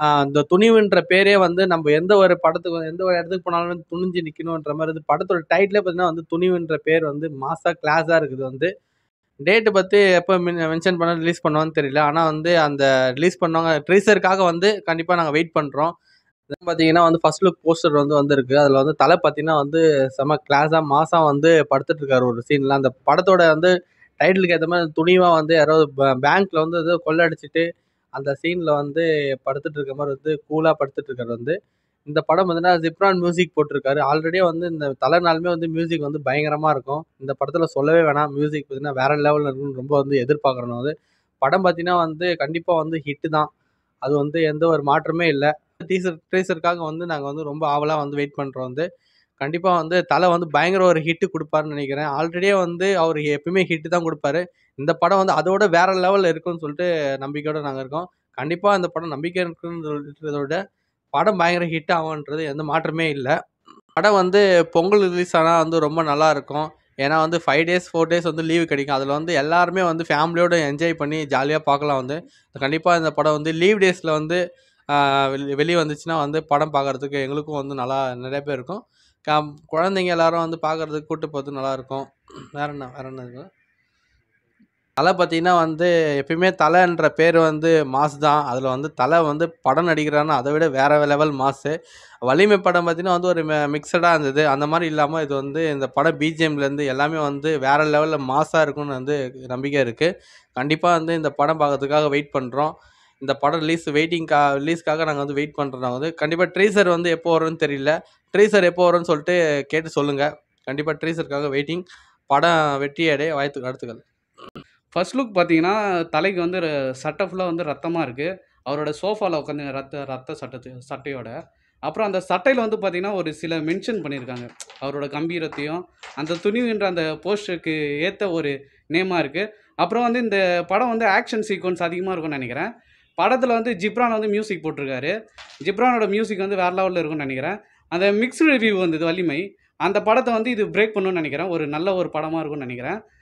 இந்த துணிவுன்ற பேரே வந்து நம்ம எந்த ஒரு படத்துக்கு எந்த ஒரு இடத்துக்கு போனாலும் துணிஞ்சு நிக்கணுன்ற மாதிரி படத்தோட டைட்டிலே பார்த்தீங்கன்னா வந்து துணிவுன்ற பேர் வந்து மாசா கிளாஸா இருக்குது வந்து. டேட்டு பத்தி எப்போ மென்ஷன் பண்ண ரிலீஸ் பண்ணுவான்னு தெரியல. ஆனால் வந்து அந்த ரிலீஸ் பண்ணுவாங்க ட்ரீசருக்காக வந்து கண்டிப்பாக நாங்கள் வெயிட் பண்ணுறோம். பார்த்தீங்கன்னா வந்து ஃபர்ஸ்ட் லுக் போஸ்டர் வந்து வந்திருக்கு. அதில் வந்து தலை பார்த்தீங்கன்னா வந்து செம கிளாஸாக மாசாக வந்து படுத்துட்டு இருக்காரு ஒரு சீன்ல. அந்த படத்தோட வந்து டைட்டிலுக்கு ஏற்ற மாதிரி துணிவாக வந்து யாராவது பேங்க்ல வந்து ஏதோ கொள்ளடிச்சிட்டு அந்த சீன்ல வந்து படுத்துட்டு இருக்க மாதிரி வந்து கூலாக படுத்துட்டு இருக்காரு வந்து. இந்த படம் பார்த்தீங்கன்னா ஜிப்ரான் மியூசிக் போட்டிருக்காரு. ஆல்ரெடியே வந்து இந்த தலைநாளுமே வந்து மியூசிக் வந்து பயங்கரமா இருக்கும். இந்த படத்துல சொல்லவே வேணாம். மியூசிக் பார்த்தீங்கன்னா வேற லெவல்ல இருக்குன்னு ரொம்ப வந்து எதிர்பார்க்குறோம் வந்து. படம் பார்த்தீங்கன்னா வந்து கண்டிப்பா வந்து ஹிட் தான். அது வந்து எந்த ஒரு மாற்றமே இல்லை. டீசருக்காக வந்து நாங்கள் வந்து ரொம்ப ஆவலா வந்து வெயிட் பண்றோம் வந்து. கண்டிப்பா வந்து தலை வந்து பயங்கர ஒரு ஹிட் கொடுப்பாருன்னு நினைக்கிறேன். ஆல்ரெடியே வந்து அவர் எப்பயுமே ஹிட் தான் கொடுப்பாரு. இந்த படம் வந்து அதோட வேற லெவல்ல இருக்குன்னு சொல்லிட்டு நம்பிக்கையோட நாங்கள் இருக்கோம். கண்டிப்பா இந்த படம் நம்பிக்கை இருக்குன்னு சொல்றதை விட படம் பயங்கர ஹிட் ஆகும்ன்றது எந்த மாற்றமே இல்லை. படம் வந்து பொங்கல் ரிலீஸ் ஆனால் வந்து ரொம்ப நல்லா இருக்கும். ஏன்னா வந்து 5 days 4 days வந்து லீவு கிடைக்கும். அதில் வந்து எல்லாருமே வந்து ஃபேமிலியோட என்ஜாய் பண்ணி ஜாலியாக பார்க்கலாம் வந்து. கண்டிப்பாக இந்த படம் வந்து லீவ் டேஸில் வந்து வெளியே வந்துச்சுன்னா வந்து படம் பார்க்குறதுக்கு எங்களுக்கும் வந்து நல்லா நிறைய பேர் இருக்கும். குழந்தைங்க எல்லாரும் வந்து பார்க்குறதுக்கு கூட்டு போகிறது நல்லாயிருக்கும். வேற என்ன இருக்கு? தலை பார்த்தீங்கன்னா வந்து எப்பயுமே தலைன்ற பேர் வந்து மாஸ் தான். அதில் வந்து தலை வந்து படம் நடிக்கிறாருன்னா அதை விட வேற லெவல் மாஸு. வலிமை படம் பார்த்தீங்கன்னா வந்து ஒரு மிக்சடாக இருந்தது. அந்த மாதிரி இல்லாமல் இது வந்து இந்த படம் பிஜிஎம்லேருந்து எல்லாமே வந்து வேற லெவலில் மாஸாக இருக்கும்னு வந்து நம்பிக்கை இருக்குது. கண்டிப்பாக வந்து இந்த படம் பார்க்கறதுக்காக வெயிட் பண்ணுறோம். இந்த படம் ரிலீஸ்க்காக நாங்கள் வந்து வெயிட் பண்ணுறோம் வந்து. கண்டிப்பாக ட்ரீசர் வந்து எப்போ வரும்னு தெரியல. ட்ரீசர் எப்போ வரும்னு சொல்லிட்டு கேட்டு சொல்லுங்கள். கண்டிப்பாக ட்ரீசருக்காக வெயிட்டிங். படம் வெற்றி அடைய வாழ்த்துக்கள். ஃபர்ஸ்ட் லுக் பார்த்தீங்கன்னா தலைக்கு வந்து சட்டை ஃபுல்லாக வந்து ரத்தமாக இருக்குது. அவரோட சோஃபாவில் உட்காந்து ரத்த சட்டையோட அப்புறம் அந்த சட்டையில் வந்து பார்த்தீங்கன்னா ஒரு சில மென்ஷன் பண்ணியிருக்காங்க அவரோட கம்பீரத்தையும். அந்த துணிவுன்ற அந்த போஸ்டருக்கு ஏற்ற ஒரு நேமாக இருக்குது. அப்புறம் வந்து இந்த படம் வந்து ஆக்ஷன் சீக்வன்ஸ் அதிகமாக இருக்கும்னு நினைக்கிறேன். படத்தில் வந்து ஜிப்ரான் வந்து மியூசிக் போட்டிருக்காரு. ஜிப்ரானோட மியூசிக் வந்து வேறு லெவலில் இருக்கும்னு நினைக்கிறேன். அந்த மிக்ஸ்டு ரிவ்யூ வந்தது வலிமை. அந்த படத்தை வந்து இது பிரேக் பண்ணணும்னு நினைக்கிறேன். ஒரு நல்ல ஒரு படமாக இருக்கும்னு நினைக்கிறேன்.